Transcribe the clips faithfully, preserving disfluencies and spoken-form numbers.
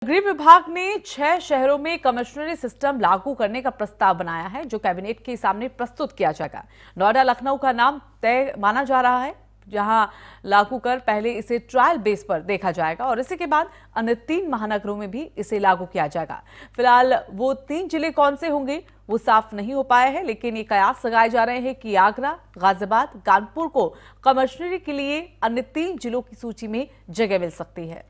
गृह विभाग ने छह शहरों में कमिश्नरी सिस्टम लागू करने का प्रस्ताव बनाया है, जो कैबिनेट के सामने प्रस्तुत किया जाएगा। नोएडा, लखनऊ का नाम तय माना जा रहा है, जहां लागू कर पहले इसे ट्रायल बेस पर देखा जाएगा और इसी के बाद अन्य तीन महानगरों में भी इसे लागू किया जाएगा। फिलहाल वो तीन जिले कौन से होंगे वो साफ नहीं हो पाए हैं, लेकिन ये कयास लगाए जा रहे हैं कि आगरा, गाजियाबाद, कानपुर को कमिश्नरी के लिए अन्य तीन जिलों की सूची में जगह मिल सकती है।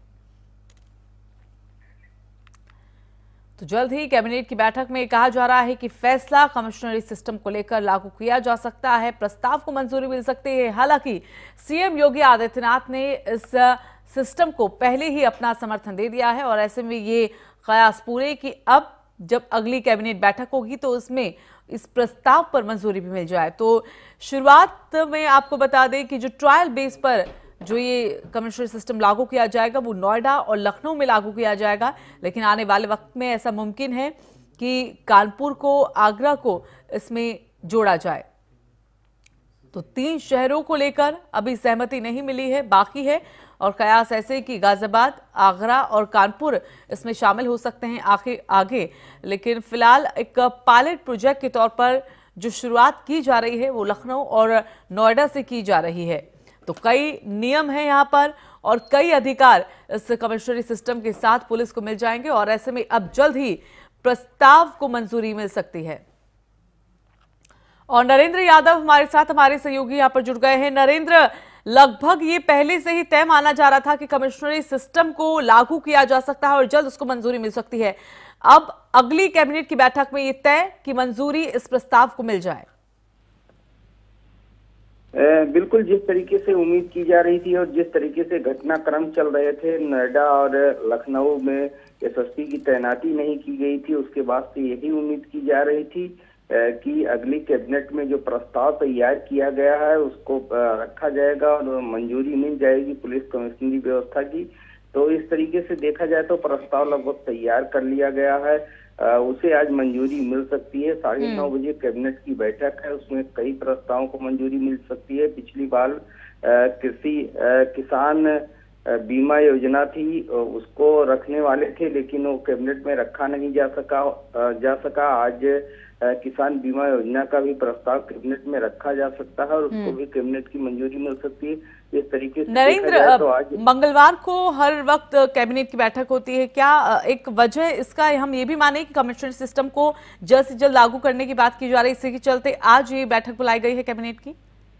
तो जल्द ही कैबिनेट की बैठक में कहा जा रहा है कि फैसला कमिश्नरी सिस्टम को लेकर लागू किया जा सकता है, प्रस्ताव को मंजूरी मिल सकती है। हालांकि सीएम योगी आदित्यनाथ ने इस सिस्टम को पहले ही अपना समर्थन दे दिया है और ऐसे में ये कयास पूरे कि अब जब अगली कैबिनेट बैठक होगी तो उसमें इस प्रस्ताव पर मंजूरी भी मिल जाए। तो शुरुआत में आपको बता दें कि जो ट्रायल बेस पर जो ये कमिश्नरी सिस्टम लागू किया जाएगा वो नोएडा और लखनऊ में लागू किया जाएगा, लेकिन आने वाले वक्त में ऐसा मुमकिन है कि कानपुर को, आगरा को इसमें जोड़ा जाए। तो तीन शहरों को लेकर अभी सहमति नहीं मिली है, बाकी है और कयास ऐसे कि गाजियाबाद, आगरा और कानपुर इसमें शामिल हो सकते हैं आगे आगे लेकिन फिलहाल एक पायलट प्रोजेक्ट के तौर पर जो शुरुआत की जा रही है वो लखनऊ और नोएडा से की जा रही है। तो कई नियम हैं यहाँ पर और कई अधिकार इस कमिश्नरी सिस्टम के साथ पुलिस को मिल जाएंगे और ऐसे में अब जल्द ही प्रस्ताव को मंजूरी मिल सकती है। और नरेंद्र यादव हमारे साथ, हमारे सहयोगी यहाँ पर जुड़ गए हैं। नरेंद्र, लगभग ये पहले से ही तय माना जा रहा था कि कमिश्नरी सिस्टम को लागू किया जा सकता है और जल्द उसको मंजूरी मिल सकती है। अब अगली कैबिनेट की बैठक में ये तय कि मंजूरी इस प्रस्ताव को मिल जाए। बिल्कुल, जिस तरीके से उम्मीद की जा रही थी और जिस तरीके से घटनाक्रम चल रहे थे, नोएडा और लखनऊ में एसएसपी की तैनाती नहीं की गई थी, उसके बाद से यही उम्मीद की जा रही थी कि अगली कैबिनेट में जो प्रस्ताव तैयार किया गया है उसको रखा जाएगा और मंजूरी मिल जाएगी पुलिस कमिश्नरी व्यवस्था की। तो इस तरीके से देखा जाए तो प्रस्ताव लगभग तैयार कर लिया गया है, उसे आज मंजूरी मिल सकती है। साढ़े नौ बजे कैबिनेट की बैठक है, उसमें कई प्रस्तावों को मंजूरी मिल सकती है। पिछली बार कृषि किसान बीमा योजना थी, उसको रखने वाले थे लेकिन वो कैबिनेट में रखा नहीं जा सका जा सका आज किसान बीमा योजना का भी प्रस्ताव कैबिनेट में रखा जा सकता है और उसको भी कैबिनेट की मंजूरी मिल सकती है। इस तरीके से नरेंद्र, तो आज मंगलवार को हर वक्त कैबिनेट की बैठक होती है, क्या एक वजह इसका हम ये भी माने कि कमिश्नरी सिस्टम को जल्द से जल्द लागू करने की बात की जा रही है, इसी के चलते आज ये बैठक बुलाई गई है कैबिनेट की?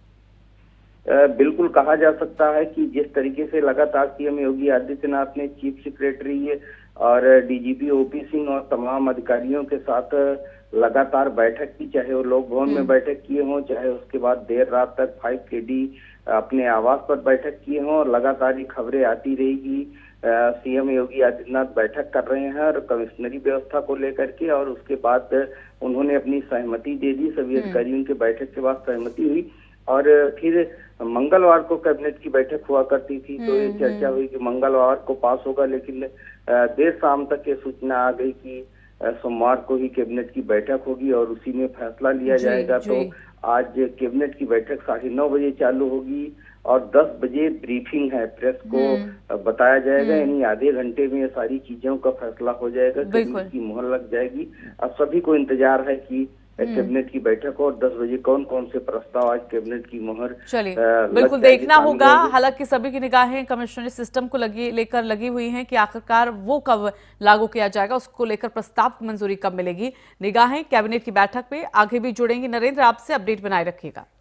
बिल्कुल कहा जा सकता है कि जिस तरीके से लगातार सीएम योगी आदित्यनाथ ने चीफ सेक्रेटरी और डीजीपी ओपी सिंह और तमाम अधिकारियों के साथ लगातार बैठक की, चाहे वो लोक भवन में बैठक किए हों, चाहे उसके बाद देर रात तक फाइव के डी अपने आवास पर बैठक किए हों और लगातार ये खबरें आती रहेगी सीएम योगी आदित्यनाथ बैठक कर रहे हैं और कमिश्नरी व्यवस्था को लेकर के, और उसके बाद उन्होंने अपनी सहमति दे दी। सभी अधिकारियों की बैठक के बाद सहमति हुई और फिर मंगलवार को कैबिनेट की बैठक हुआ करती थी, तो ये चर्चा हुई कि मंगलवार को पास होगा, लेकिन देर शाम तक ये सूचना आ गई कि सोमवार को ही कैबिनेट की बैठक होगी और उसी में फैसला लिया जाएगा। तो आज कैबिनेट की बैठक साढ़े नौ बजे चालू होगी और दस बजे ब्रीफिंग है, प्रेस को बताया जाएगा, यानी आधे घंटे में ये सारी चीजों का फैसला हो जाएगा, कैबिनेट की मुहर लग जाएगी। अब सभी को इंतजार है कि कैबिनेट की बैठक और दस बजे कौन कौन से प्रस्ताव आज कैबिनेट की मुहर। चलिए, बिल्कुल देखना होगा। हालांकि सभी की निगाहें कमिश्नरी सिस्टम को लगी लेकर लगी हुई हैं कि आखिरकार वो कब लागू किया जाएगा, उसको लेकर प्रस्ताव की मंजूरी कब मिलेगी। निगाहें कैबिनेट की बैठक पे आगे भी जुड़ेंगी। नरेंद्र, आपसे अपडेट बनाए रखिएगा।